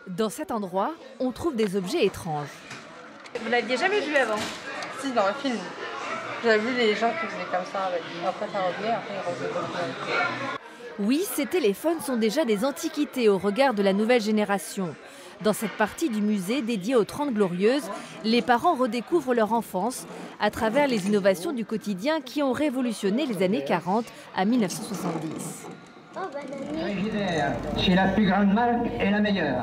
Dans cet endroit, on trouve des objets étranges. Vous l'aviez jamais vu avant? Si, dans le film. J'avais vu les gens qui faisaient comme ça avec. Après, ça revenait, après, ils revenaient comme ça. Oui, ces téléphones sont déjà des antiquités au regard de la nouvelle génération. Dans cette partie du musée dédiée aux 30 Glorieuses, les parents redécouvrent leur enfance à travers les innovations du quotidien qui ont révolutionné les années 40 à 1970. Frigidaire, chez la plus grande marque et la meilleure.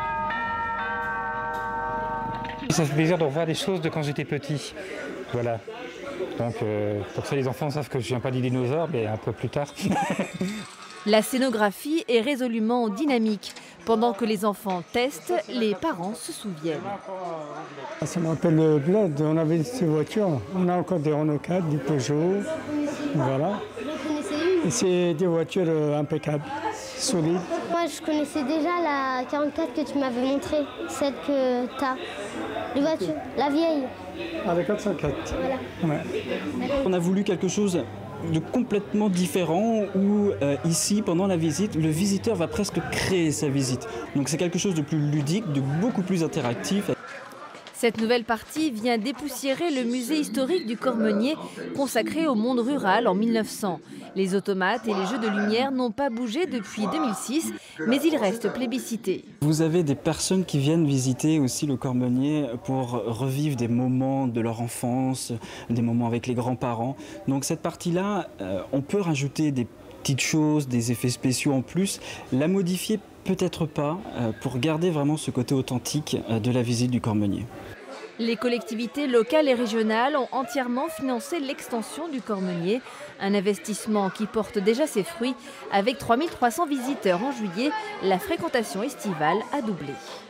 Ça fait plaisir de revoir des choses de quand j'étais petit. Voilà. Donc pour ça les enfants savent que je ne viens pas des dinosaures, mais un peu plus tard. La scénographie est résolument dynamique. Pendant que les enfants testent, les parents se souviennent. Ça me rappelle le Bled, on avait ces voitures. On a encore des Renault 4, des Peugeot. Voilà. Et c'est des voitures impeccables, solides. Moi, je connaissais déjà la 44 que tu m'avais montrée, celle que tu as. Les voitures, la vieille. Ah, la 404. Voilà. Ouais. On a voulu quelque chose de complètement différent où ici, pendant la visite, le visiteur va presque créer sa visite. Donc c'est quelque chose de plus ludique, de beaucoup plus interactif. Cette nouvelle partie vient dépoussiérer le musée historique du Cormeunier consacré au monde rural en 1900. Les automates et les jeux de lumière n'ont pas bougé depuis 2006, mais ils restent plébiscités. Vous avez des personnes qui viennent visiter aussi le Cormeunier pour revivre des moments de leur enfance, des moments avec les grands-parents. Donc cette partie-là, on peut rajouter des petites choses, des effets spéciaux en plus, la modifier peut-être pas, pour garder vraiment ce côté authentique de la visite du Cormeunier. Les collectivités locales et régionales ont entièrement financé l'extension du Cormeunier, un investissement qui porte déjà ses fruits. Avec 3300 visiteurs en juillet, la fréquentation estivale a doublé.